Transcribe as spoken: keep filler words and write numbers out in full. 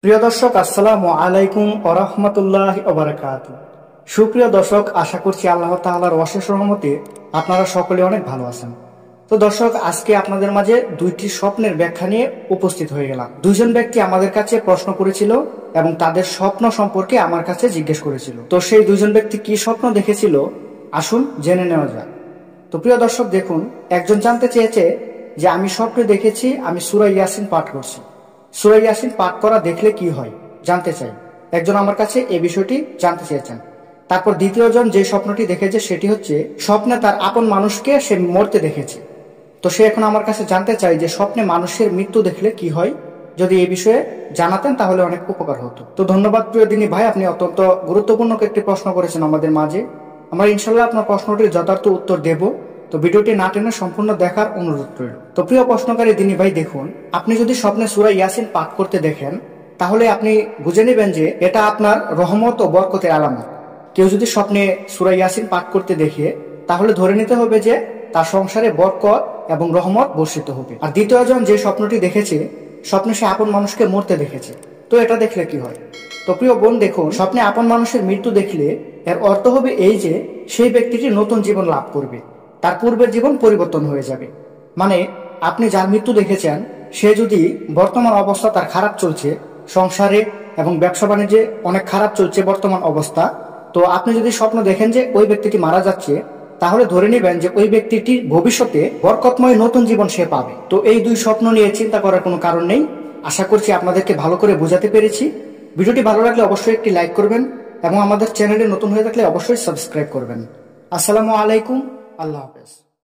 প্রিয় দর্শক, আসসালামু আলাইকুম ওয়া রাহমাতুল্লাহি ওয়া বারাকাতুহু। সুপ্রিয় দর্শক, আশা করছি আল্লাহ তাআলার অশেষ রহমতে আপনারা সকলে অনেক ভালো আছেন। তো দর্শক, আজকে আপনাদের মাঝে দুইটি স্বপ্নের ব্যাখ্যা নিয়ে উপস্থিত হয়ে গেলাম। দুইজন ব্যক্তি আমাদের কাছে প্রশ্ন করেছিল এবং তাদের স্বপ্ন সম্পর্কে আমার কাছে জিজ্ঞেস করেছিল। তো সেই দুইজন ব্যক্তি কি স্বপ্ন দেখেছিল আসুন জেনে নেওয়া যাক। তো প্রিয় দর্শক, দেখুন, একজন জানতে চেয়েছে যে আমি স্বপ্নে দেখেছি আমি সূরা ইয়াসিন পাঠ করছি। সূরা ইয়াসিন পাঠ করা দেখলে কি হয় জানতে চাই। একজন আমার কাছে এই বিষয়টি জানতে চেয়েছেন। তারপর দ্বিতীয়জন যে স্বপ্নটি দেখেছে সেটি হচ্ছে স্বপ্নে তার আপন মানুষকে সে মরতে দেখেছে। তো সে এখন আমার কাছে জানতে চাই যে স্বপ্নে মানুষের মৃত্যু দেখলে কি হয়, যদি এই বিষয়ে জানাতেন তাহলে অনেক উপকার হতো। তো ধন্যবাদ প্রিয় দিনী ভাই, আপনি অত্যন্ত গুরুত্বপূর্ণ একটি প্রশ্ন করেছেন আমাদের মাঝে। আমরা ইনশাল্লাহ আপনার প্রশ্নটির যথার্থ উত্তর দেব। তো ভিডিওটি না টেনে সম্পূর্ণ দেখার অনুরোধ রইল। তো প্রিয় প্রশ্নকারী দিনী ভাই, দেখুন, আপনি যদি স্বপ্নে সূরা ইয়াসিন পাঠ করতে দেখেন তাহলে আপনি বুঝে নেবেন যে এটা আপনার রহমত ও বরকতের আলামত। কেউ যদি স্বপ্নে সূরা ইয়াসিন পাঠ করতে দেখে তাহলে ধরে নিতে হবে যে তার সংসারে বরকত এবং রহমত বর্ষিত হবে। আর দ্বিতীয়জন যে স্বপ্নটি দেখেছে, স্বপ্নে সে আপন মানুষকে মরতে দেখেছে। তো এটা দেখলে কি হয়? তো প্রিয় বোন, দেখুন, স্বপ্নে আপন মানুষের মৃত্যু দেখলে এর অর্থ হবে এই যে সেই ব্যক্তিটি নতুন জীবন লাভ করবে, তার পূর্বের জীবন পরিবর্তন হয়ে যাবে। মানে আপনি যার মৃত্যু দেখেছেন সে যদি বর্তমান অবস্থা তার খারাপ চলছে, সংসারে এবং ব্যবসা বাণিজ্যে অনেক খারাপ চলছে বর্তমান অবস্থা, তো আপনি যদি স্বপ্ন দেখেন যে ওই ব্যক্তিটি মারা যাচ্ছে, তাহলে ধরে নেবেন যে ওই ব্যক্তিটি ভবিষ্যতে বরকতময় নতুন জীবন সে পাবে। তো এই দুই স্বপ্ন নিয়ে চিন্তা করার কোনো কারণ নেই। আশা করছি আপনাদেরকে ভালো করে বোঝাতে পেরেছি। ভিডিওটি ভালো লাগলে অবশ্যই একটি লাইক করবেন এবং আমাদের চ্যানেলে নতুন হয়ে থাকলে অবশ্যই সাবস্ক্রাইব করবেন। আসসালামু আলাইকুম, আল্লাহ হাফেজ।